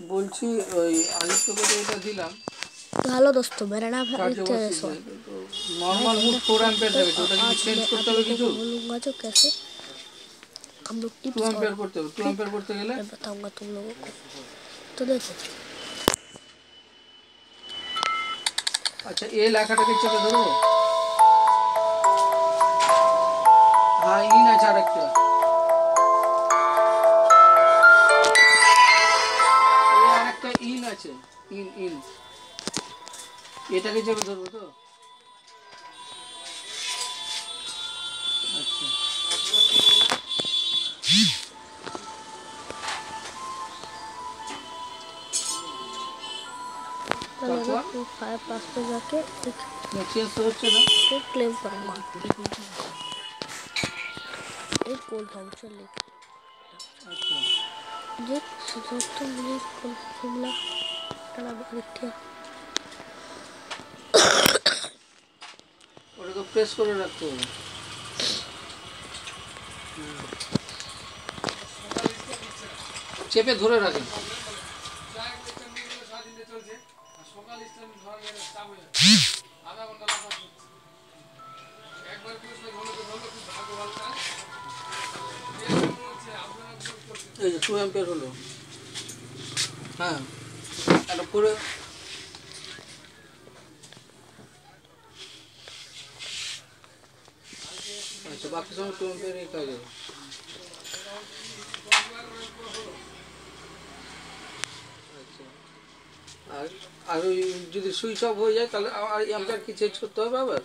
বলছি ওই আদিত্যকে তো এটা দিলাম। हेलो दोस्तों, मेरा नाम है চার্জে आदित्य বসিয়ে जायसवाल। তো मैं নর্মাল মুড गंदा 4 क्रिकेट অ্যাম্পিয়ার प्लेयर দেখাচ্ছে, और ওটা কি आज চেঞ্জ मैं করতে आप হবে लोगों কিছু? को बोलूँगा जो कैसे हम लोग 2 टिप्स और অ্যাম্পিয়ার করতে হবে। 2 ट्रिक অ্যাম্পিয়ার করতে গেলে मैं बताऊँगा तुम लोगों को। तो देखो, আচ্ছা এ লেখাটাকে চেপে ধরবো। হ্যাঁ ইন আছে আরেকটা, এ আরেকটা ইন আছে, ইন ইন এটাকে চেপে ধরবো তো। আচ্ছা তারপর फायर पास पे जाके চেঞ্জ তো हচ্ছে ना। एक क्लेम करूँगा, एक गोल फाउंचर लेके अच्छा देख दोस्तों, मुझे गोल मिला टाना आदित्य। ওটাকে প্রেস করে রাখতে হবে। চেপে ধরে রাখেন। এই যে 2 অ্যাম্পিয়ার হলো। হ্যাঁ এটা পুরো আচ্ছা বাকি সময় 2 অ্যাম্পিয়ারই কাজ হবে। আচ্ছা আর আর ওই যদি সুইচ অফ হয়ে যায় তাহলে আর অ্যাম্পিয়ার কি চেঞ্জ করতে হবে আবার?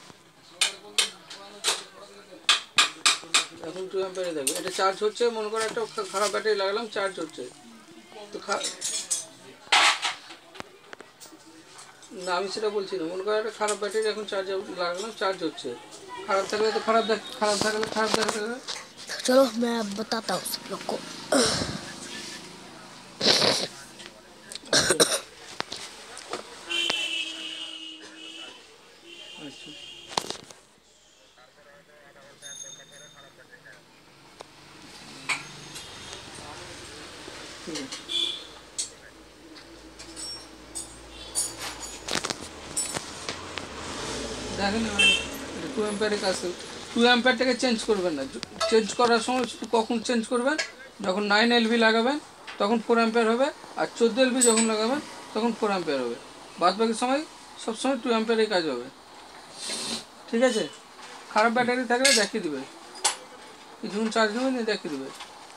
এখন 2 অ্যাম্পিয়ারে দেখো এটা চার্জ হচ্ছে, মনে করো একটা খারাপ ব্যাটারি লাগালাম, চার্জ হচ্ছে তো না আমি সেটা বলছি না, মনে করো একটা খারাপ ব্যাটারি এখন চার্জ লাগালাম, চার্জ হচ্ছে, খারাপ থাকলে তো খারাপ খারাপ থাকলে খারাপ দেখাবে। चलो मैं अब बताता हूँ सब लोग को। আচ্ছা ঠিক আছে দেখেন 2 অ্যাম্পিয়ারের কাছে 2 অ্যাম্পিয়ারটাকে চেঞ্জ করবেন না, চেঞ্জ করার সময় শুধু কখন চেঞ্জ করবেন, যখন 9 এলভি লাগাবেন তখন 4 অ্যাম্পিয়ার হবে, আর 14 এলভি যখন লাগাবেন তখন 4 অ্যাম্পিয়ার হবে। বাদ বাকি সময় সবসময় 2 অ্যাম্পিয়ারেই কাজ হবে। ঠিক আছে, খারাপ ব্যাটারি থাকলে দেখিয়ে দেবে, কিছুক্ষণ চার্জ নেবে নিয়ে দেখিয়ে দেবে।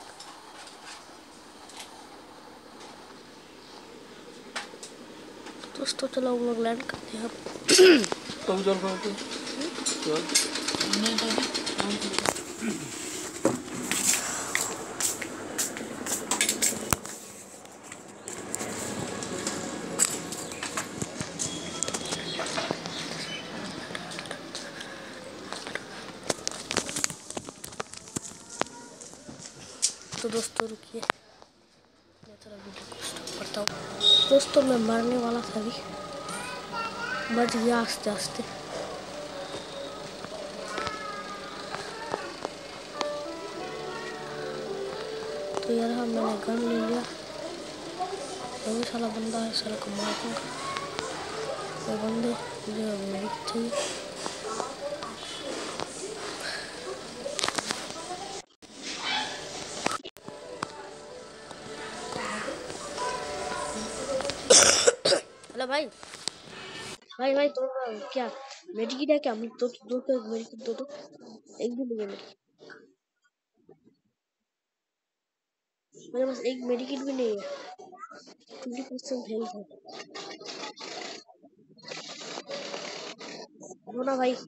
दोस्तों चलो हम लोग लैंड करते हैं। কবি জল খাবে তো জল। तो दोस्तों रुकिए, मैं थोड़ा वीडियो को स्टॉप करता हूँ। दोस्तों मैं मरने वाला था, अभी बच गया आस्ते आस्ते। तो यार हाँ मैंने गन ले लिया, वही साला बंदा है, साला को मार दूंगा। वो बंदे मुझे मेरी चाहिए। हेलो भाई, भाई भाई तो क्या मेडिकेट है क्या? मुझे दो मेडिकेट दो, एक भी नहीं है मेरे पास, एक मेडिकेट भी नहीं है। 20% हेल्थ है। दो ना भाई,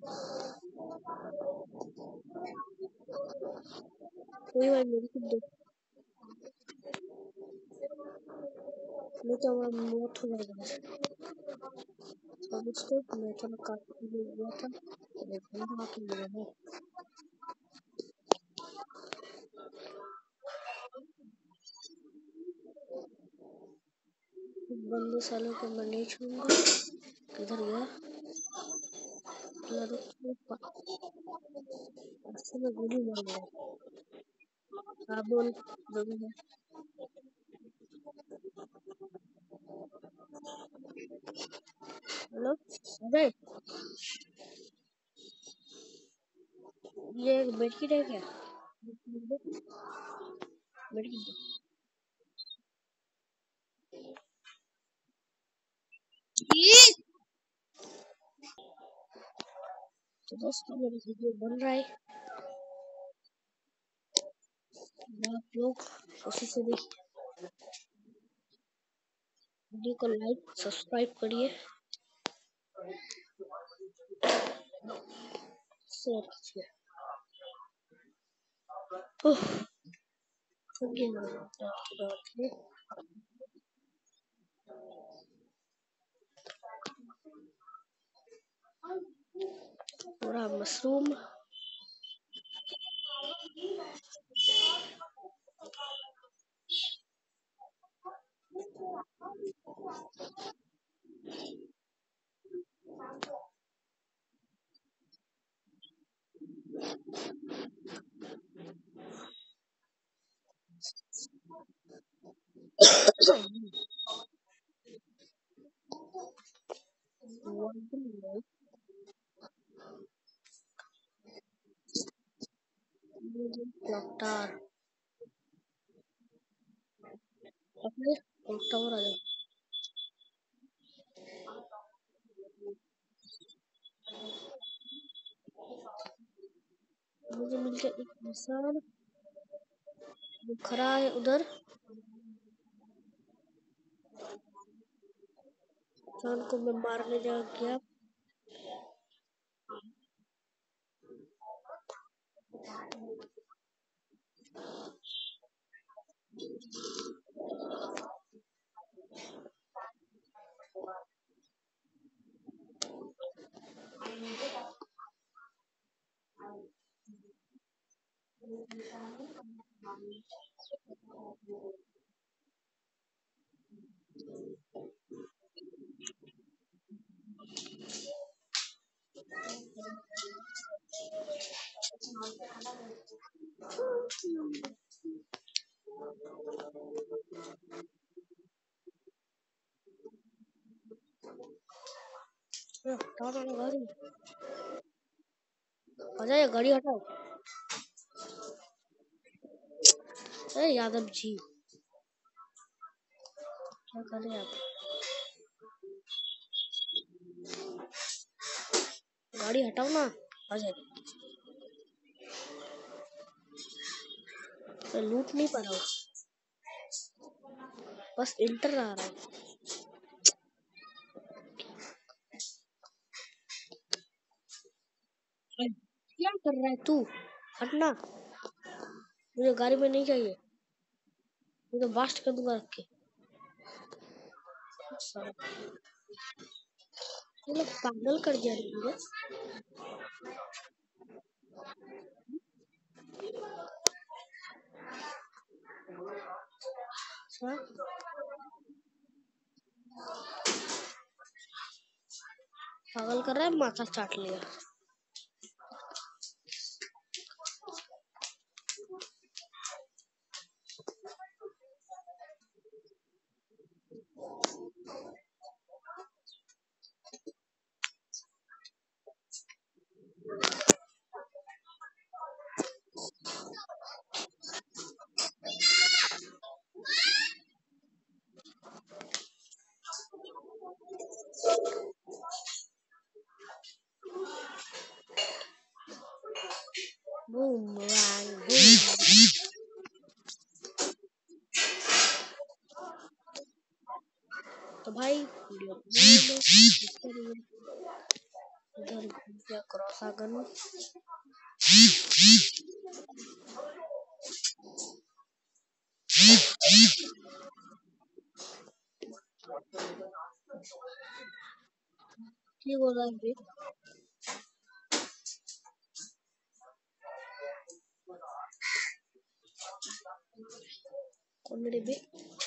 कोई भाई मेडिकेट दो, नहीं तो हमारा मौत हो जाएगा। अब उसको मैं थोड़ा काट गया था, बंदा आके मिला है। बंदे सालों को मैं नहीं छूऊंगा। किधर गया? ऐसे में गोली मार गया। हाँ बोल, जरूर है। हेलो अबे, ये बेडशीट है क्या? बेडशीट तो दोस्तों मेरी वीडियो बन रहा है, आप लोग उसी से देखिए। वीडियो को लाइक सब्सक्राइब करिए, शेयर कीजिए। उफ, थक गया मैं। पूरा मशरूम क्लॉकटार अपने क्लॉकटावर आ जाए। मुझे मिल गया एक इंसान जो खड़ा है उधर, इंसान को मैं मारने जा गया। हटाओ ना गाड़ी, आ जाए गाड़ी हटाओ। अरे यादव जी क्या कर रहे हैं आप? गाड़ी हटाओ ना, आ जाए। मैं लूट नहीं पा रहा हूँ, बस इंटर आ रहा है। क्या कर रहा है तू? हटना, मुझे गाड़ी में नहीं चाहिए, मैं तो बास्ट कर दूंगा रख के। ये लोग पागल कर दिया मुझे। अच्छा, पागल कर रहा है, माथा चाट लिया। Boom boom boom. तो भाई वीडियो उधर घूम गया क्रॉसागन। ठीक हो रहा है कौन मेरे बे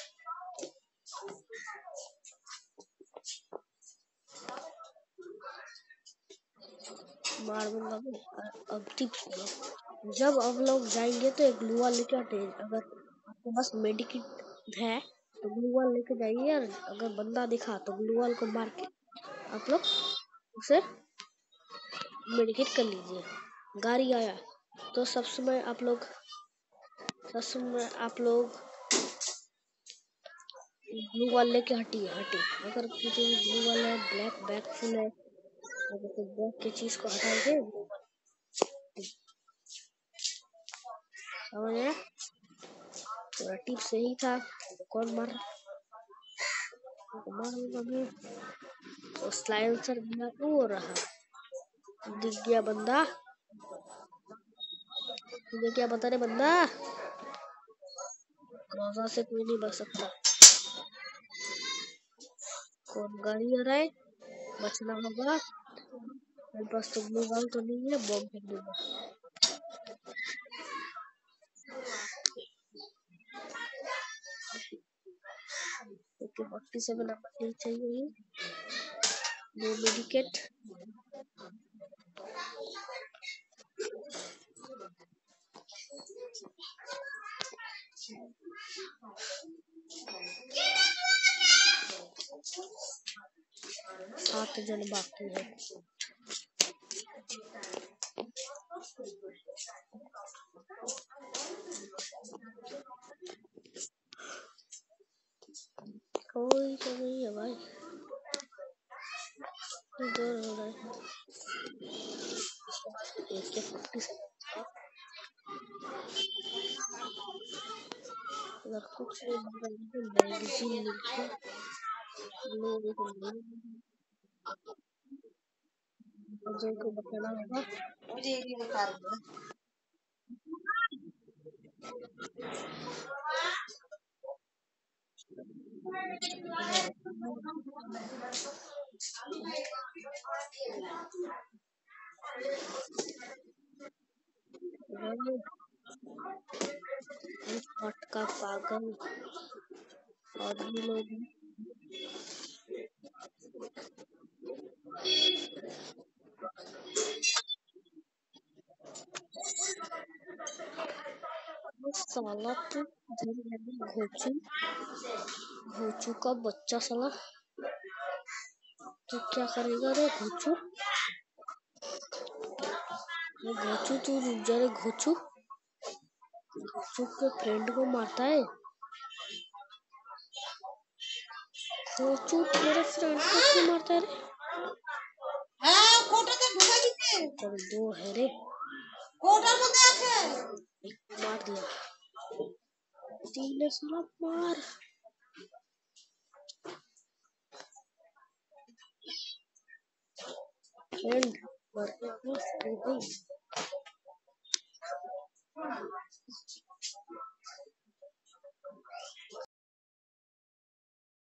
मार दूंगा मैं। अब टिप्स सुनो, जब अब लोग जाएंगे तो एक ग्लू वॉल लेके आते हैं। अगर आपके पास मेडिकिट है तो ग्लू वॉल लेके जाइए, और अगर बंदा दिखा तो ग्लू वॉल को मार के आप लोग उसे मेडिकेट कर लीजिए। गाड़ी आया तो सब समय आप लोग ब्लू वाल लेके हटिए। अगर किसी ब्लू वाला है, ब्लैक बैग फुल है, अगर तो बैग की चीज को हटा के समझ आया? थोड़ा टिप सही था। कौन मार अभी तो स्लाइसर बिना हो रहा। दिख गया बंदा, तुझे क्या बता रहे बंदा? रोजा से कोई नहीं बच सकता। कौन गाड़ी आ रहा है? बचना होगा। मेरे पास तो ब्लू बॉल तो नहीं है, बॉम्ब फेंक दूंगा। ओके 47 नंबर नहीं चाहिए। No medicate. सात जन बाकी है। कोई तो नहीं है भाई, इधर हो रहा है। AK 47 अगर कुछ मैगजीन मिलता लोगों को अजय को बताना होगा। का पागल आदमी लोग साला तू घोचू का बच्चा साला तू क्या करेगा रे घोचू? घोचू तू रुक जा रे घोचू। घोचू के फ्रेंड को मारता है। घोचू मेरे फ्रेंड को क्यों मारता है रे? और दो है रे, मार दिया। तीन साला मार। फ्रेंड मरने वाला